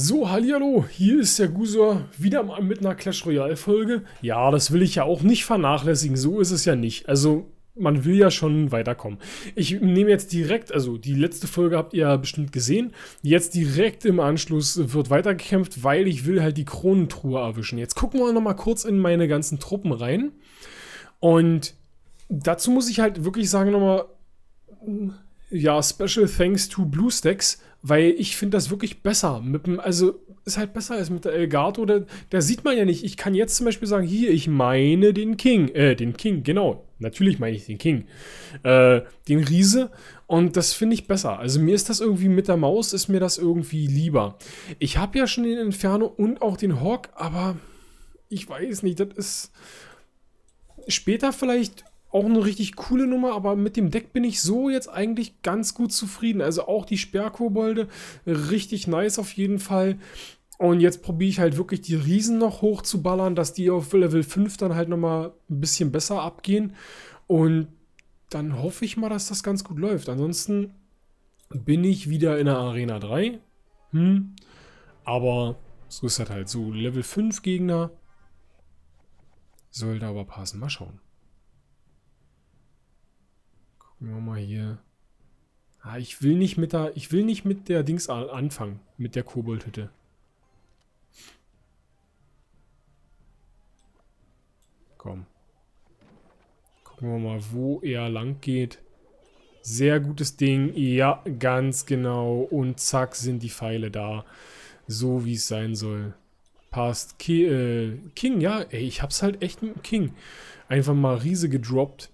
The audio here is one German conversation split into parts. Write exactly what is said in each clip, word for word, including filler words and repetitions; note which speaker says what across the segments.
Speaker 1: So, hallihallo, hier ist der Gusor wieder mal mit einer Clash Royale Folge. Ja, das will ich ja auch nicht vernachlässigen, so ist es ja nicht. Also, man will ja schon weiterkommen. Ich nehme jetzt direkt, also die letzte Folge habt ihr ja bestimmt gesehen, jetzt direkt im Anschluss wird weitergekämpft, weil ich will halt die Kronentruhe erwischen. Jetzt gucken wir nochmal kurz in meine ganzen Truppen rein. Und dazu muss ich halt wirklich sagen nochmal, ja, Special Thanks to BlueStacks, weil ich finde das wirklich besser. Mit dem, also ist halt besser als mit der Elgato. Da, da sieht man ja nicht. Ich kann jetzt zum Beispiel sagen, hier, ich meine den King. Äh, den King, genau. Natürlich meine ich den King. Äh, den Riese. Und das finde ich besser. Also mir ist das irgendwie mit der Maus, ist mir das irgendwie lieber. Ich habe ja schon den Inferno und auch den Hawk, aber ich weiß nicht, das ist später vielleicht auch eine richtig coole Nummer, aber mit dem Deck bin ich so jetzt eigentlich ganz gut zufrieden. Also auch die Sperrkobolde, richtig nice auf jeden Fall. Und jetzt probiere ich halt wirklich die Riesen noch hoch zu ballern, dass die auf Level fünf dann halt nochmal ein bisschen besser abgehen. Und dann hoffe ich mal, dass das ganz gut läuft. Ansonsten bin ich wieder in der Arena drei. Hm. Aber so ist das halt so. Level fünf Gegner sollte aber passen. Mal schauen. Gucken wir mal hier. Ah, ich will nicht mit der, ich will nicht mit der Dings anfangen, mit der Koboldhütte. Komm. Gucken wir mal, wo er lang geht. Sehr gutes Ding. Ja, ganz genau. Und zack, sind die Pfeile da. So, wie es sein soll. Passt. Ki äh, King, ja. Ey, ich hab's halt echt mit dem King. Einfach mal Riese gedroppt.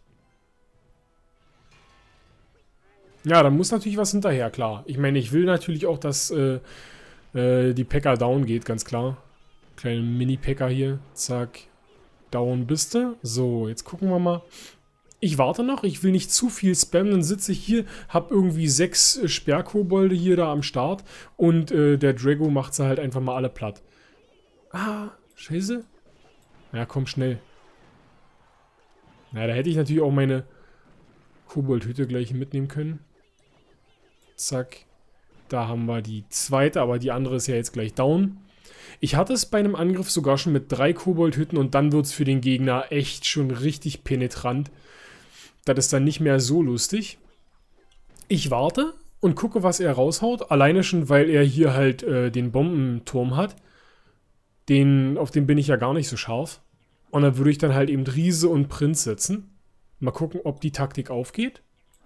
Speaker 1: Ja, da muss natürlich was hinterher, klar. Ich meine, ich will natürlich auch, dass äh, äh, die P.E.K.K.A down geht, ganz klar. Kleine Mini-P E K K A hier. Zack. Down bist du. So, jetzt gucken wir mal. Ich warte noch. Ich will nicht zu viel spammen. Dann sitze ich hier, hab irgendwie sechs äh, Sperrkobolde hier da am Start. Und äh, der Drago macht sie halt einfach mal alle platt. Ah, scheiße. Ja, komm, schnell. Na, da hätte ich natürlich auch meine Koboldhütte gleich mitnehmen können. Zack. Da haben wir die zweite, aber die andere ist ja jetzt gleich down. Ich hatte es bei einem Angriff sogar schon mit drei Koboldhütten und dann wird es für den Gegner echt schon richtig penetrant. Das ist dann nicht mehr so lustig. Ich warte und gucke, was er raushaut. Alleine schon, weil er hier halt äh, den Bombenturm hat. Den, auf den bin ich ja gar nicht so scharf. Und dann würde ich dann halt eben Riese und Prinz setzen. Mal gucken, ob die Taktik aufgeht.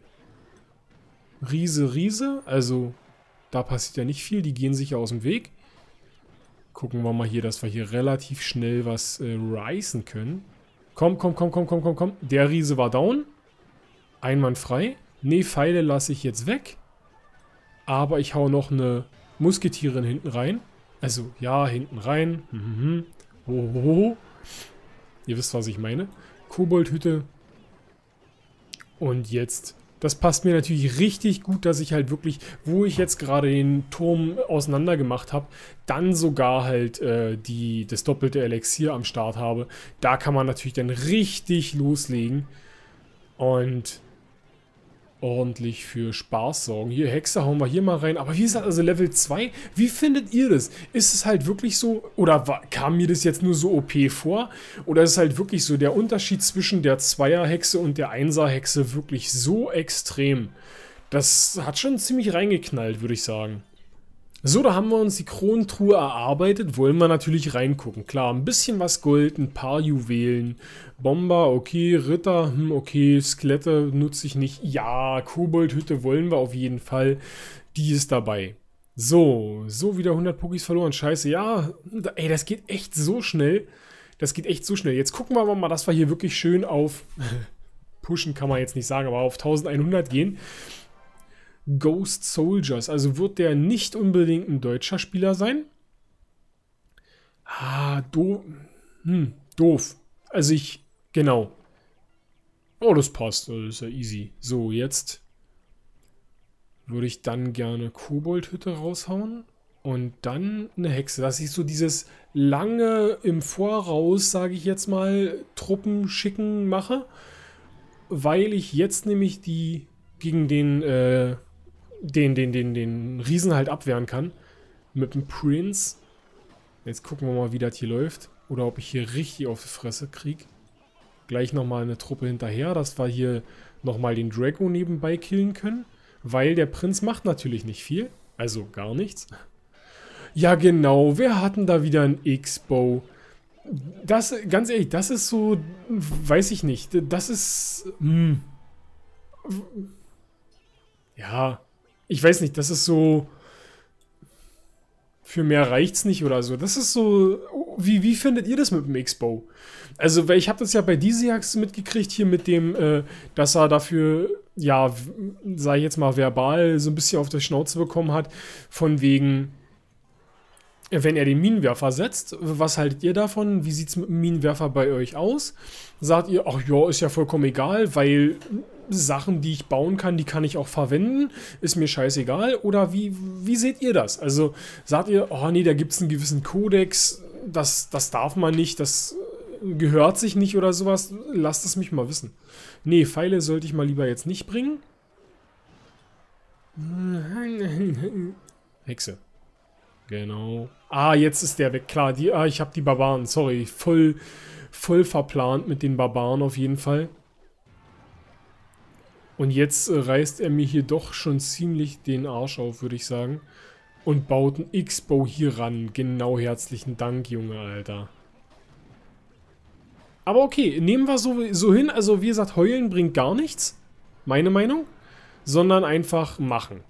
Speaker 1: Riese, Riese. Also, da passiert ja nicht viel. Die gehen sich ja aus dem Weg. Gucken wir mal hier, dass wir hier relativ schnell was äh, reißen können. Komm, komm, komm, komm, komm, komm, komm. Der Riese war down. Einwandfrei. Ne, Pfeile lasse ich jetzt weg. Aber ich hau noch eine Musketierin hinten rein. Also, ja, hinten rein. Mhm. Ho, ho, ho. Ihr wisst, was ich meine. Koboldhütte. Und jetzt, das passt mir natürlich richtig gut, dass ich halt wirklich, wo ich jetzt gerade den Turm auseinander gemacht habe, dann sogar halt äh, die, das doppelte Elixier am Start habe. Da kann man natürlich dann richtig loslegen und ordentlich für Spaß sorgen. Hier, Hexe hauen wir hier mal rein. Aber wie gesagt, also Level zwei, wie findet ihr das? Ist es halt wirklich so, oder war, kam mir das jetzt nur so O P vor? Oder ist es halt wirklich so, der Unterschied zwischen der Zweier-Hexe und der Einser-Hexe wirklich so extrem? Das hat schon ziemlich reingeknallt, würde ich sagen. So, da haben wir uns die Kronentruhe erarbeitet, wollen wir natürlich reingucken. Klar, ein bisschen was Gold, ein paar Juwelen, Bomber, okay, Ritter, hm, okay, Skelette nutze ich nicht. Ja, Koboldhütte wollen wir auf jeden Fall, die ist dabei. So, so wieder hundert Pokis verloren, scheiße, ja, ey, das geht echt so schnell. Das geht echt so schnell. Jetzt gucken wir aber mal, dass wir hier wirklich schön auf, pushen kann man jetzt nicht sagen, aber auf elfhundert gehen. Ghost Soldiers. Also wird der nicht unbedingt ein deutscher Spieler sein. Ah, do hm, doof. Also ich, genau. Oh, das passt. Das ist ja easy. So, jetzt würde ich dann gerne Koboldhütte raushauen. Und dann eine Hexe. Dass ich so dieses lange im Voraus, sage ich jetzt mal, Truppen schicken mache. Weil ich jetzt nämlich die gegen den, äh, den, den, den, den Riesen halt abwehren kann. mit dem Prince. Jetzt gucken wir mal, wie das hier läuft. Oder ob ich hier richtig auf die Fresse kriege. Gleich nochmal eine Truppe hinterher, dass wir hier nochmal den Draco nebenbei killen können. Weil der Prinz macht natürlich nicht viel. Also gar nichts. Ja genau, wir hatten da wieder ein X-Bow. Das, ganz ehrlich, das ist so, weiß ich nicht. Das ist, hm. Ja, ich weiß nicht, das ist so, für mehr reicht's nicht oder so. Das ist so, wie, wie findet ihr das mit dem X-Bow? Also, weil ich habe das ja bei Disiax mitgekriegt, hier mit dem, äh, dass er dafür, ja, sag ich jetzt mal verbal, so ein bisschen auf der Schnauze bekommen hat, von wegen, wenn er den Minenwerfer setzt. Was haltet ihr davon? Wie sieht es mit dem Minenwerfer bei euch aus? Sagt ihr, ach ja, ist ja vollkommen egal, weil Sachen, die ich bauen kann, die kann ich auch verwenden, ist mir scheißegal. Oder wie, wie seht ihr das? Also sagt ihr, oh nee, da gibt es einen gewissen Kodex, das, das darf man nicht, das gehört sich nicht oder sowas. Lasst es mich mal wissen. Nee, Pfeile sollte ich mal lieber jetzt nicht bringen. Hexe. Genau. Ah, jetzt ist der weg. Klar, die, ah, ich habe die Barbaren. Sorry, voll, voll verplant mit den Barbaren auf jeden Fall. Und jetzt äh, reißt er mir hier doch schon ziemlich den Arsch auf, würde ich sagen. Und baut einen X-Bow hier ran. Genau, herzlichen Dank, Junge, Alter. Aber okay, nehmen wir so, so hin. Also, wie gesagt, heulen bringt gar nichts. Meine Meinung. Sondern einfach machen.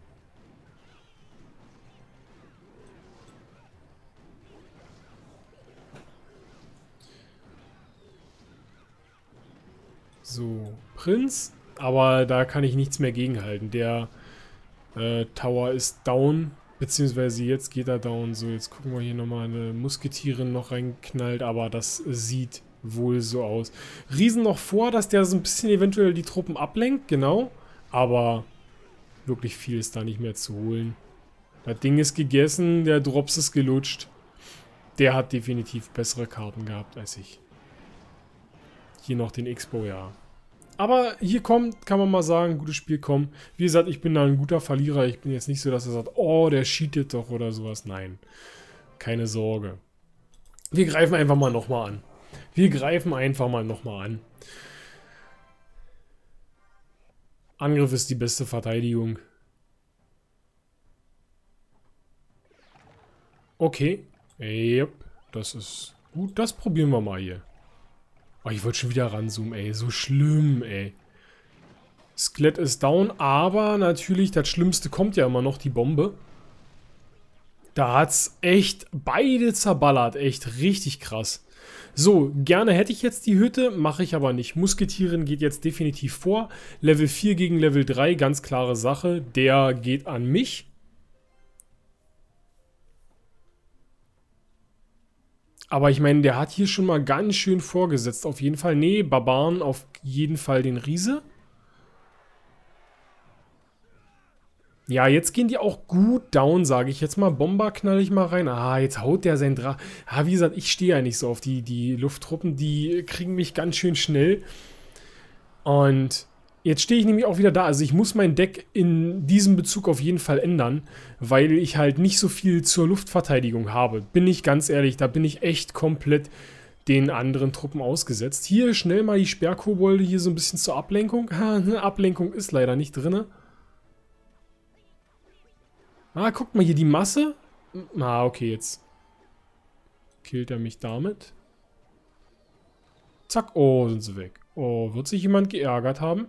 Speaker 1: So, Prinz. Aber da kann ich nichts mehr gegenhalten. Der äh, Tower ist down. Beziehungsweise jetzt geht er down. So, jetzt gucken wir hier nochmal eine Musketierin noch reinknallt. Aber das sieht wohl so aus. Riesen noch vor, dass der so ein bisschen eventuell die Truppen ablenkt. Genau. Aber wirklich viel ist da nicht mehr zu holen. Das Ding ist gegessen. Der Drops ist gelutscht. Der hat definitiv bessere Karten gehabt als ich. Hier noch den X-Bow, ja. Aber hier kommt, kann man mal sagen, gutes Spiel kommt. Wie gesagt, ich bin da ein guter Verlierer. Ich bin jetzt nicht so, dass er sagt, oh, der cheatet doch oder sowas. Nein, keine Sorge. Wir greifen einfach mal nochmal an. Wir greifen einfach mal nochmal an. Angriff ist die beste Verteidigung. Okay. Yep, das ist gut. Das probieren wir mal hier. Oh, ich wollte schon wieder ranzoomen, ey. So schlimm, ey. Skelett ist down, aber natürlich, das Schlimmste kommt ja immer noch, die Bombe. Da hat's echt beide zerballert. Echt richtig krass. So, gerne hätte ich jetzt die Hütte, mache ich aber nicht. Musketierin geht jetzt definitiv vor. Level vier gegen Level drei, ganz klare Sache. Der geht an mich. Aber ich meine, der hat hier schon mal ganz schön vorgesetzt. Auf jeden Fall. Nee, Barbaren auf jeden Fall den Riese. Ja, jetzt gehen die auch gut down, sage ich jetzt mal. Bomber knall ich mal rein. Ah, jetzt haut der sein Drachen. Ah, wie gesagt, ich stehe ja nicht so auf die, die Lufttruppen. Die kriegen mich ganz schön schnell. Und jetzt stehe ich nämlich auch wieder da. Also ich muss mein Deck in diesem Bezug auf jeden Fall ändern, weil ich halt nicht so viel zur Luftverteidigung habe. Bin ich ganz ehrlich, da bin ich echt komplett den anderen Truppen ausgesetzt. Hier schnell mal die Sperrkobolde hier so ein bisschen zur Ablenkung. Eine Ablenkung ist leider nicht drin. Ah, guck mal hier, die Masse. Ah, okay, jetzt killt er mich damit. Zack, oh, sind sie weg. Oh, wird sich jemand geärgert haben?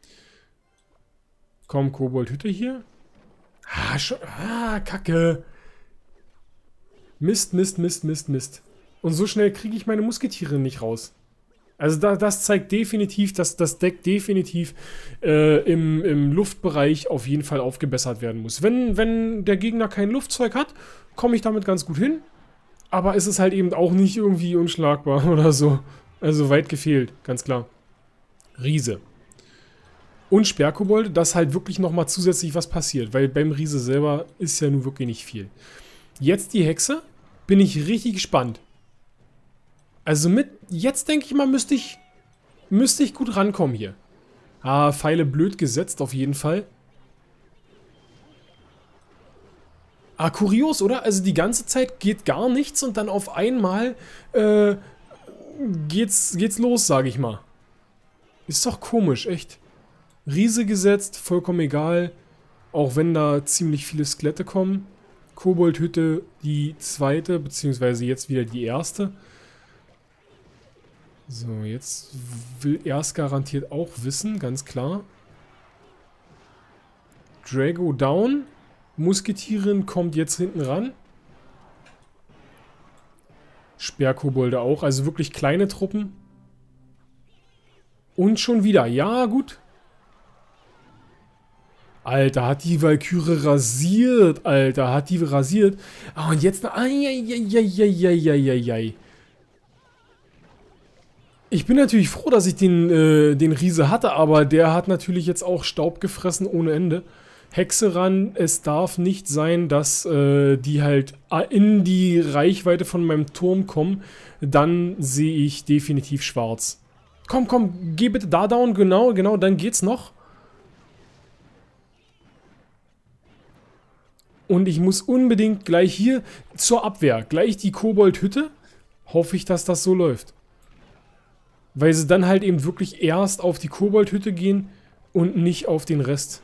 Speaker 1: Komm, Koboldhütte hier. Ah, schon, ah, Kacke. Mist, Mist, Mist, Mist, Mist. Und so schnell kriege ich meine Musketiere nicht raus. Also da, das zeigt definitiv, dass das Deck definitiv äh, im, im Luftbereich auf jeden Fall aufgebessert werden muss. Wenn, wenn der Gegner kein Luftzeug hat, komme ich damit ganz gut hin. Aber es ist halt eben auch nicht irgendwie unschlagbar oder so. Also weit gefehlt, ganz klar. Riese. Und Sperrkobolde, dass halt wirklich nochmal zusätzlich was passiert. Weil beim Riese selber ist ja nun wirklich nicht viel. Jetzt die Hexe. Bin ich richtig gespannt. Also mit, jetzt denke ich mal, müsste ich, müsste ich gut rankommen hier. Ah, Pfeile blöd gesetzt auf jeden Fall. Ah, kurios, oder? Also die ganze Zeit geht gar nichts und dann auf einmal äh, geht's, geht's los, sage ich mal. Ist doch komisch, echt. Riese gesetzt, vollkommen egal. Auch wenn da ziemlich viele Skelette kommen. Koboldhütte die zweite, beziehungsweise jetzt wieder die erste. So, jetzt will er es garantiert auch wissen, ganz klar. Drago down. Musketierin kommt jetzt hinten ran. Sperrkobolde auch, also wirklich kleine Truppen. Und schon wieder, ja gut. Alter, hat die Valkyrie rasiert, Alter, hat die rasiert. Ah, und jetzt... Eieieiei. Ich bin natürlich froh, dass ich den, äh, den Riese hatte, aber der hat natürlich jetzt auch Staub gefressen ohne Ende. Hexe ran, es darf nicht sein, dass äh, die halt in die Reichweite von meinem Turm kommen. Dann sehe ich definitiv schwarz. Komm, komm, geh bitte da down, genau, genau, dann geht's noch. Und ich muss unbedingt gleich hier zur Abwehr, gleich die Koboldhütte. Hoffe ich, dass das so läuft. Weil sie dann halt eben wirklich erst auf die Koboldhütte gehen und nicht auf den Rest.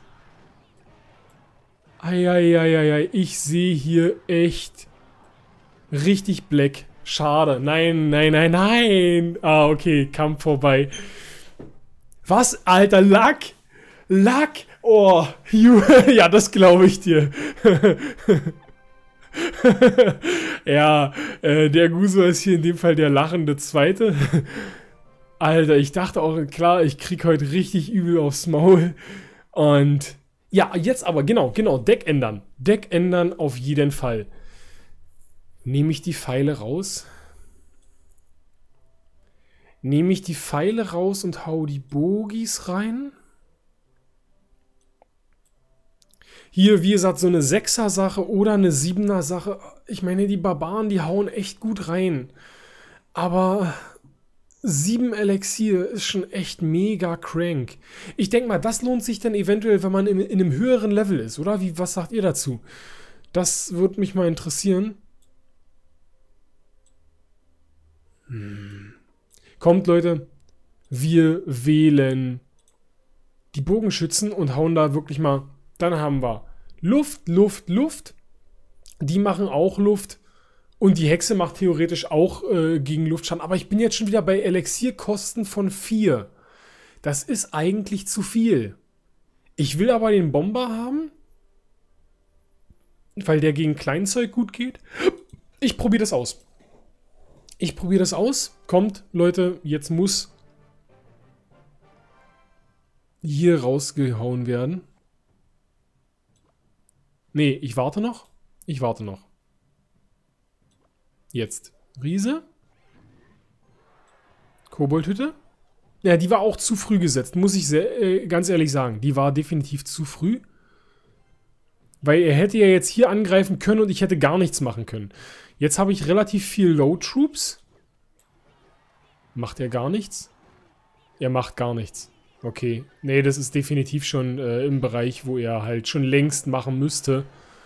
Speaker 1: Eieieiei, ich sehe hier echt richtig black. Schade. Nein, nein, nein, nein. Ah, okay, Kampf vorbei. Was? Alter, Lack? Lack? Oh, ja, das glaube ich dir. Ja, äh, der Guso ist hier in dem Fall der lachende Zweite. Alter, ich dachte auch, klar, ich krieg heute richtig übel aufs Maul. Und ja, jetzt aber, genau, genau, Deck ändern. Deck ändern auf jeden Fall. Nehme ich die Pfeile raus? Nehme ich die Pfeile raus und hau die Bogies rein? Hier, wie gesagt, so eine Sechser-Sache oder eine Siebener-Sache. Ich meine, die Barbaren, die hauen echt gut rein. Aber sieben Elixier ist schon echt mega crank. Ich denke mal, das lohnt sich dann eventuell, wenn man in, in einem höheren Level ist, oder? Wie, was sagt ihr dazu? Das würde mich mal interessieren. Hm. Kommt, Leute, wir wählen die Bogenschützen und hauen da wirklich mal. Dann haben wir Luft, Luft, Luft. Die machen auch Luft. Und die Hexe macht theoretisch auch äh, gegen Luftschaden. Aber ich bin jetzt schon wieder bei Elixierkosten von vier. Das ist eigentlich zu viel. Ich will aber den Bomber haben. Weil der gegen Kleinzeug gut geht. Ich probiere das aus. Ich probiere das aus. Kommt, Leute, jetzt muss hier rausgehauen werden. Nee, ich warte noch. Ich warte noch. Jetzt. Riese. Koboldhütte. Ja, die war auch zu früh gesetzt, muss ich sehr, äh, ganz ehrlich sagen. Die war definitiv zu früh. Weil er hätte ja jetzt hier angreifen können und ich hätte gar nichts machen können. Jetzt habe ich relativ viel Low Troops. Macht er gar nichts? Er macht gar nichts. Okay. Nee, das ist definitiv schon äh, im Bereich, wo er halt schon längst machen müsste.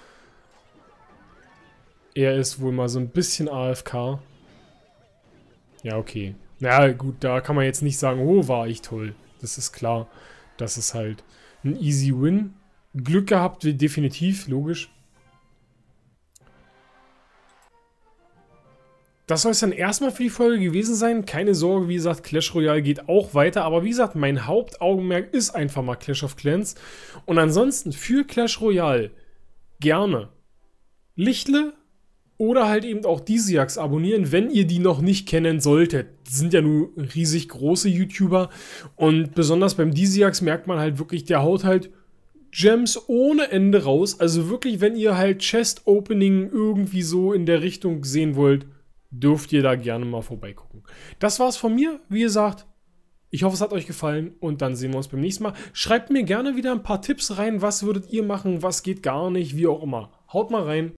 Speaker 1: Er ist wohl mal so ein bisschen A F K. Ja, okay. Na gut, da kann man jetzt nicht sagen, oh, war ich toll. Das ist klar. Das ist halt ein easy win. Glück gehabt, definitiv, logisch. Das soll es dann erstmal für die Folge gewesen sein. Keine Sorge, wie gesagt, Clash Royale geht auch weiter. Aber wie gesagt, mein Hauptaugenmerk ist einfach mal Clash of Clans. Und ansonsten für Clash Royale gerne Lichtle oder halt eben auch Disiax abonnieren, wenn ihr die noch nicht kennen solltet. Die sind ja nur riesig große YouTuber. Und besonders beim Disiax merkt man halt wirklich, der haut halt Gems ohne Ende raus. Also wirklich, wenn ihr halt Chest Opening irgendwie so in der Richtung sehen wollt, dürft ihr da gerne mal vorbeigucken. Das war's von mir. Wie gesagt, ich hoffe, es hat euch gefallen und dann sehen wir uns beim nächsten Mal. Schreibt mir gerne wieder ein paar Tipps rein. Was würdet ihr machen? Was geht gar nicht? Wie auch immer. Haut mal rein.